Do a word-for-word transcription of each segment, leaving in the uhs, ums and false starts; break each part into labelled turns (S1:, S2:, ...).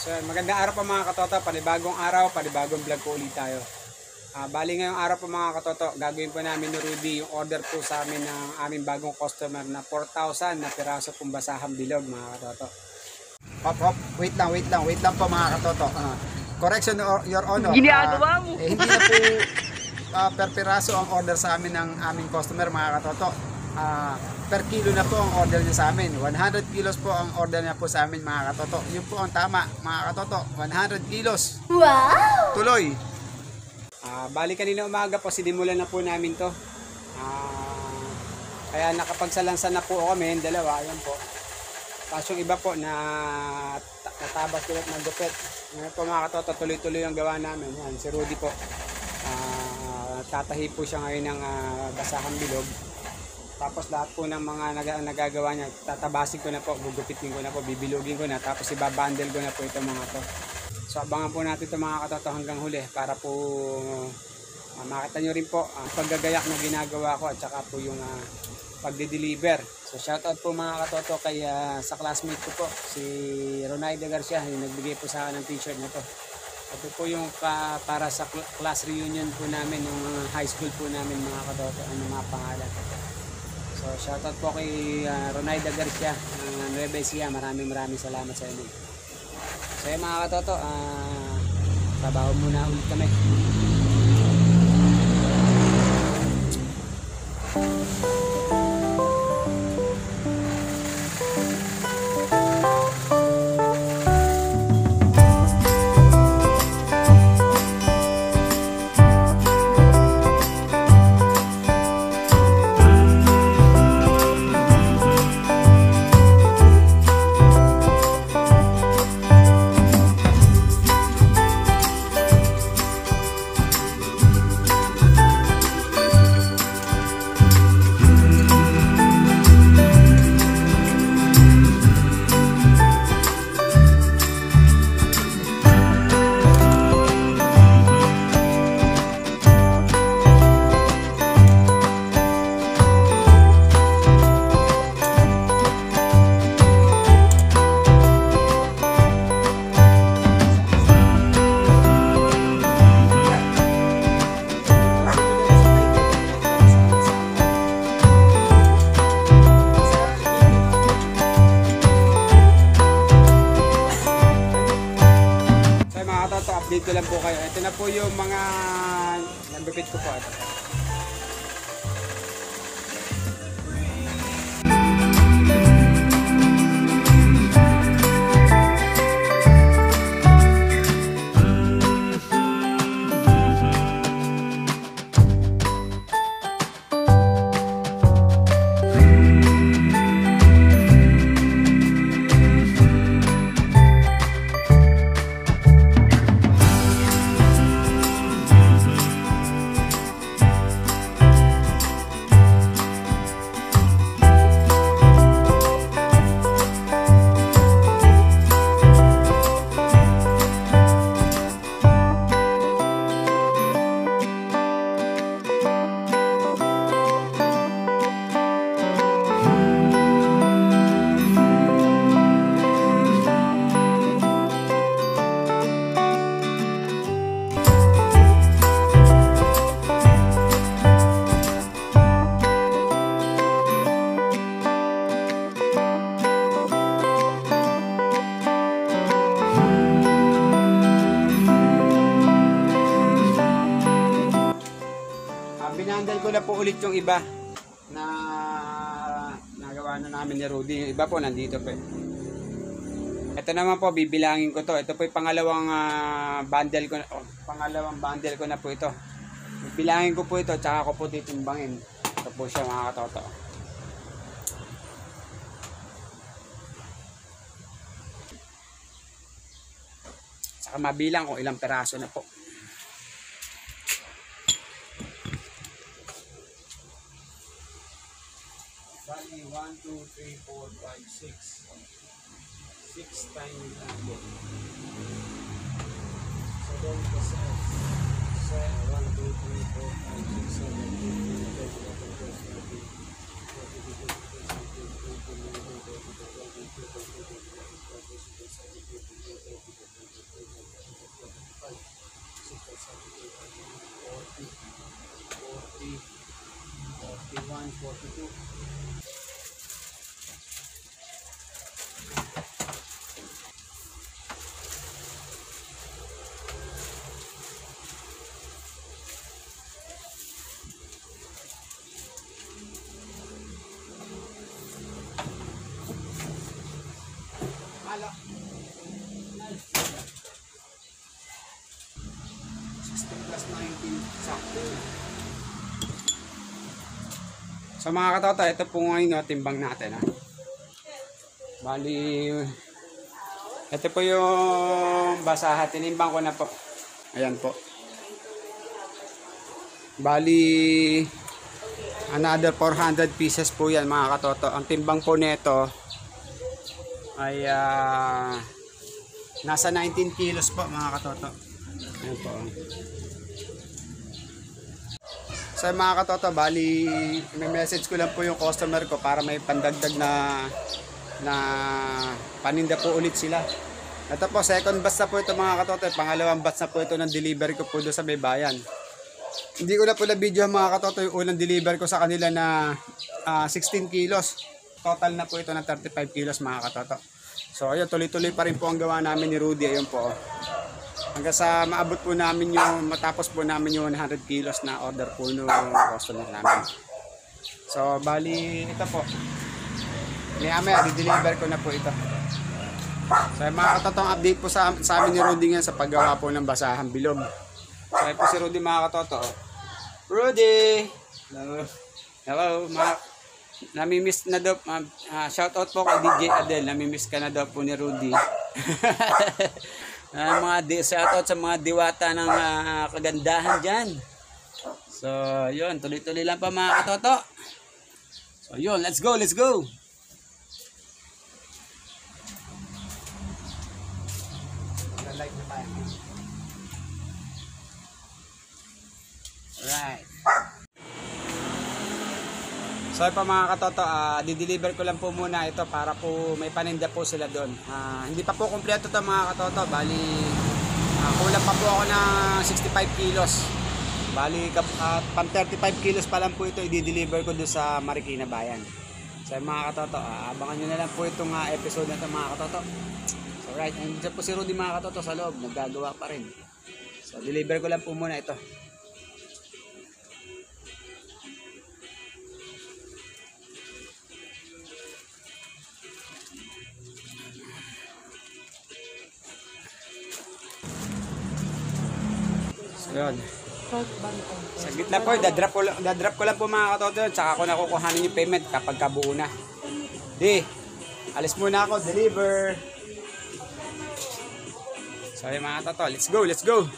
S1: So magandang araw po mga katoto, panibagong araw, panibagong vlog po ulit tayo. Uh, bali ngayong araw po mga katoto, gagawin po namin ni Rudy yung order po sa amin ng aming bagong customer na four thousand na piraso pong basahang bilog mga katoto.
S2: Hop hop, wait lang, wait lang, wait lang po mga katoto. Uh, correction your honor.
S3: Ginagawa mo.
S2: Uh, eh, hindi na po uh, per piraso ang order sa amin ng aming customer mga katoto. Uh, per kilo na po ang order niya sa amin. one hundred kilos po ang order niya po sa amin mga katoto. Yun po ang tama mga katoto, one hundred kilos.
S3: Wow!
S2: Tuloy.
S1: Uh, bali kanina umaga po, sinimulan na po namin to. Uh, kaya nakapagsalansan na po kami, dalawa, ayan po. Tapos yung iba po na natabas ulit ng gupit. Ngayon po mga katoto, tuloy-tuloy ang gawa namin. Yan, si Rudy po. Uh, tatahi po siya ngayon ng uh, basahang bilog. Tapos lahat po ng mga nag nagagawa niya, tatabasin ko na po, gugupitin ko na po, bibilugin ko na, tapos ibabundle ko na po ito mga to. So abangan po natin ito mga katoto hanggang huli para po uh, makita nyo rin po ang uh, paggagayak na ginagawa ko at saka po yung uh, pagde-deliver. So shoutout po mga katoto kay uh, sa classmate ko po, si Ronaida Garcia, yung nagbigay po sa akin ng t-shirt na to. Ito po yung pa, para sa class reunion po namin, yung uh, high school po namin mga katoto, ano mga pangalan. So shoutout po kay uh, Ronaida Garcia ng uh, Nueva Ecija. Maraming maraming salamat sa inyo. So yung mga katoto, uh, trabaho muna ulit kami. Update ko lang po kayo. Ito na po yung mga nagupit ko po. Ito. Binandal ko na po ulit yung iba na nagawa na namin ni Rudy. Yung iba po nandito po. Ito naman po, bibilangin ko to. Ito po yung pangalawang uh, bundle ko na, oh, pangalawang bundle ko na po ito. Bibilangin ko po ito, tsaka ko po titimbangin. Ito po siya mga katoto. Saka mabilang kung ilang peraso na po. one, two, three, four, five, six. six times hundred. So don't percent. one, two, three, four, five, six, seven, eight, nine, ten, eleven, twelve, thirteen, fourteen, fifteen, sixteen, seventeen, eighteen, nineteen, twenty, twenty-one, twenty-two, twenty-three, twenty-four, twenty-five, twenty-six, twenty-seven, twenty-eight, twenty-nine, thirty, thirty-one, thirty-two, thirty-three, thirty-four, thirty-five, thirty-six, thirty-seven, thirty-eight, thirty-nine, forty-two. Malo. sixteen plus nineteen, sakto. So mga katoto, ito po ngayon no, timbang natin ha. Bali, ito po yung basahan, tinimbang ko na po. Ayan po. Bali, another four hundred pieces po yan mga katoto. Ang timbang po nito ay uh, nasa nineteen kilos po mga katoto. Ayan po. So mga katoto, bali may message ko lang po yung customer ko para may pandagdag na na paninda po ulit sila. Ito po, second batch na po ito mga katoto. Pangalawang batch na po ito ng delivery ko po doon sa may bayan. Hindi ko na po na video mga katoto yung unang deliver ko sa kanila na uh, sixteen kilos. Total na po ito ng thirty-five kilos mga katoto. So ayun, tuloy-tuloy pa rin po ang gawa namin ni Rudy. Ayun po. Hanggang sa maabot po namin yung, matapos po namin yung one hundred kilos na order po ng customer namin. So bali, ito po. Maya-maya, di-deliver ko na po ito. So mga katotong update po sa, sa amin ni Rudy ngayon sa paggawa po ng basahang bilog. So ayun po si Rudy mga katoto. Rudy! Hello. Hello, mga namimiss na daw, uh, uh, shout out po kay D J Adel, namimiss ka na daw po ni Rudy. uh, mga di, shout out sa mga diwata ng uh, kagandahan dyan. So yun, tuloy-tuloy lang pa mga katoto. So yun, let's go, let's go. Like na tayo. Alright. So pa mga katoto, uh, di-deliver ko lang po muna ito para po may paninda po sila doon. Uh, hindi pa po kumpleto ito mga katoto, bali uh, kulang pa po ako ng sixty-five kilos. Bali uh, pang thirty-five kilos pa lang po ito i-deliver ko doon sa Marikina Bayan. So mga katoto, uh, abangan nyo na lang po itong uh, episode na ito mga katoto. So right, and dyan po si Rudy mga katoto sa loob, naggagawa pa rin. So deliver ko lang po muna ito. Yun. Saglit lang po, dadrop ko, dadrop ko lang po mga katoto yun. Tsaka ako nakukuhanin yung payment kapag kabuo na. Di, alis muna ako, deliver. So yun mga katoto, let's go, let's go.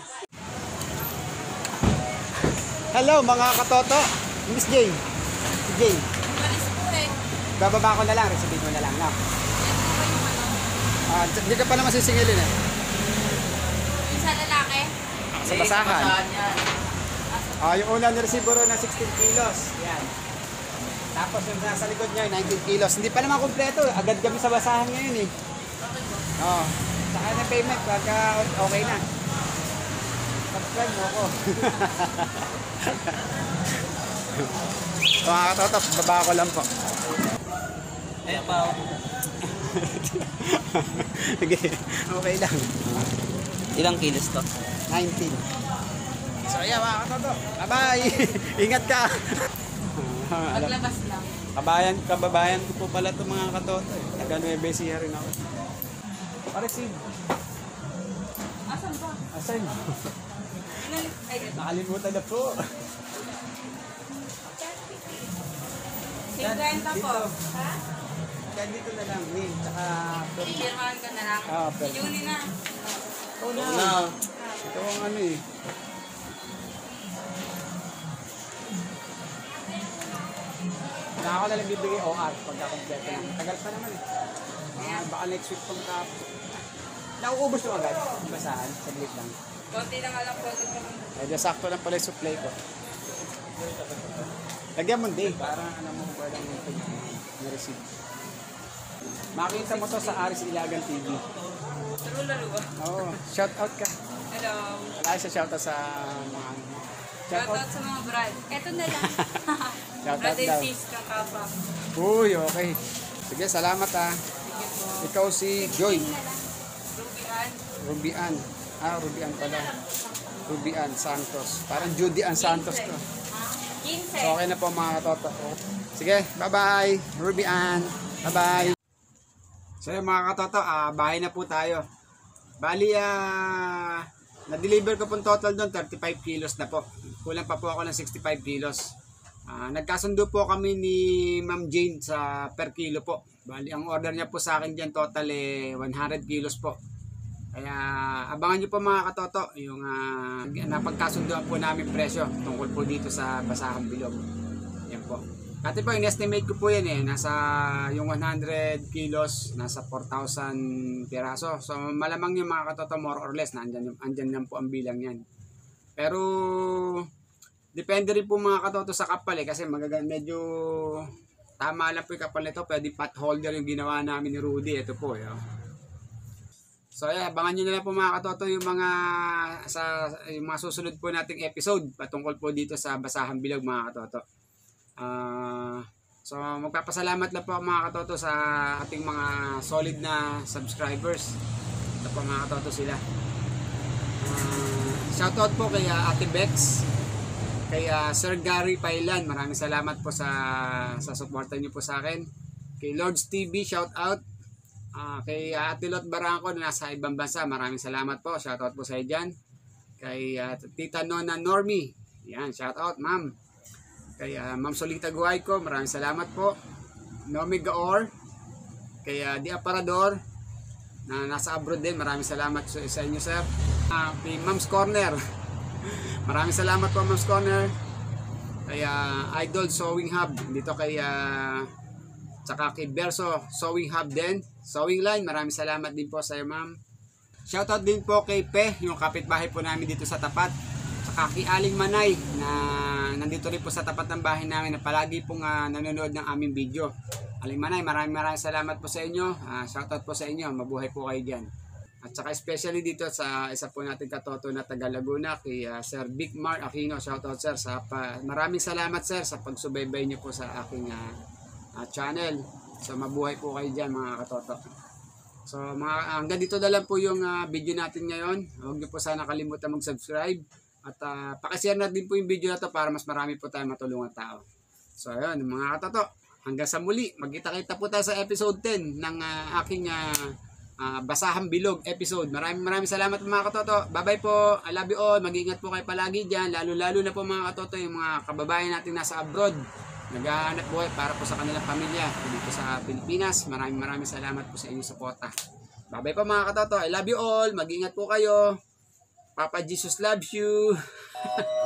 S1: Hello mga katoto, Miss Jane. Si Jane. Bababa ko na lang, receive mo na lang. No? Uh, di ka pa naman sisingilin eh.
S3: Yung sa lalaki?
S1: Sa basahan. Ah, yung unang na-receive ko na sixteen kilos. Yan. Tapos yung nasa likod niya, nineteen kilos. Hindi pa naman kompleto. Agad kami sa basahan ngayon eh. Oo. Saka na payment pagka okay na. Subscribe mo ako. So mga katoto, baba ko lang po.
S4: Ayan pa ako.
S1: Okay, okay lang.
S4: Ilang kilos to?
S1: nineteen. So yeah mga katoto, bye-bye. Ingat ka.
S3: Maglabas lang.
S1: Kabayan, kababayan ko po pala ito mga katoto eh. Taga Nueva Ecija rin ako. Paresin.
S3: Asan ba?
S1: Asan?
S3: Inalit. Ay, ito.
S1: Nakalimutan na po.
S3: cinquenta po. Ha?
S1: Kaya dito na lang, Will. Tsaka...
S3: Pipirmahan ka na lang.
S1: Ah, pero-
S3: Yuni na.
S1: Oh, na.
S4: Na.
S1: Ito ang ano eh. Saka ako na lang bibigay O R pagka kompleto na. Tagal pa naman eh. Ah, baka next week pang tapos. Nauubos mo agad. Basahan. Saglit lang.
S3: Konti lang alam ko.
S1: Eh, di sakto lang pala yung supply ko. Lagyan mo din. Para ano mo kung lang yung pag na-receive. Makita mo to sa Aris Ilagan T V.
S3: Laro-laro ba?
S1: Oo. Shout out ka.
S3: Hello.
S1: Wala siya shout out sa mga ano. Shout out.
S3: Shoutout sa mga brad. Eto na lang.
S1: Shout out
S3: Ate
S1: daw.
S3: sis ng kapa.
S1: Uy, okay. Sige, salamat ah.
S3: Sige po.
S1: Ikaw si Joy.
S3: Rubian.
S1: Rubian. Ah, Rubian pala. Rubian Santos. Parang Judy Ann Santos to.
S3: quince.
S1: So, okay na po mga katoto. Sige, bye-bye. Rubian. Bye-bye. So, yung mga katoto, ah, bahay na po tayo. Bali, ah, na-deliver ko po total doon, thirty-five kilos na po. Kulang pa po ako ng sixty-five kilos. Ah, nagkasundo po kami ni Ma'am Jane sa per kilo po. Bali, ang order niya po sa akin dyan total eh, one hundred kilos po. Kaya abangan nyo po mga katoto yung uh, napagkasundoan po namin presyo tungkol po dito sa Basahang Bilog. Yan po. Dati po, in-estimate ko po yan eh. Nasa yung one hundred kilos, nasa four thousand piraso. So malamang yung mga katoto more or less na andyan, andyan lang po ang bilang yan. Pero depende rin po mga katoto sa kapal eh. Kasi magagan medyo tama lang po yung kapal nito. Pwede pot holder yung ginawa namin ni Rudy. Ito po eh. Oh. So yeah, abangan nyo na lang po mga katoto yung mga sa yung mga susunod po nating episode patungkol po dito sa Basahang Bilog mga katoto. Uh, so magpapasalamat lang po mga katoto sa ating mga solid na subscribers. Ito po mga katoto sila. Uh, shoutout po kay uh, Ate Bex, kay uh, Sir Gary Pailan. Maraming salamat po sa sa suporta niyo po sa akin. Kay Lords T V, shoutout. Uh, kay uh, Ate Lot Barangco na nasa ibang bansa, maraming salamat po. Shoutout po sa iyo dyan. Kay uh, Tita Nona Normie, yan, shoutout ma'am. Kay uh, Ma'am Solita Guayco, maraming salamat po. Nomi Gaor, kay uh, Di Aparador na nasa abroad din, maraming salamat sa, sa inyo sir. Uh, kay Ma'am's Corner, maraming salamat po Ma'am's Corner. Kay uh, Idol Sewing Hub, dito kay uh, tsaka kay Verso Sewing Hub din, Sewing Line, maraming salamat din po sa iyo ma'am. Shoutout din po kay Pe, yung kapitbahay po namin dito sa tapat. Tsaka kay Aling Manay na nandito rin po sa tapat ng bahay namin na palagi pong uh, nanonood ng aming video. Aling Manay, maraming maraming salamat po sa inyo. Uh, shoutout po sa inyo, mabuhay po kayo dyan. At saka especially dito sa isa po natin katoto na taga Laguna, kay uh, Sir Vic Mar Aquino, shoutout sir. Sa, pa, maraming salamat sir sa pagsubaybay niyo po sa aking uh, Uh, channel. So mabuhay po kayo dyan mga katoto. So mga, hanggang dito na lang po yung uh, video natin ngayon. Huwag niyo po sana kalimutan mag-subscribe. At uh, pakishare na din po yung video na to para mas marami po tayong matulungan tao. So ayun mga katoto. Hanggang sa muli. Magkita-kita po tayo sa episode ten ng uh, aking uh, uh, Basahang Bilog episode. Maraming maraming salamat mga katoto. Bye bye po. I love you all. Mag-ingat po kayo palagi dyan. Lalo-lalo na po mga katoto yung mga kababayan natin nasa abroad. Naghahanap buhay para po sa kanilang pamilya dito sa Pilipinas. Maraming maraming salamat po sa inyong suporta. Bye-bye po mga katoto. I love you all. Mag-ingat po kayo. Papa Jesus loves you.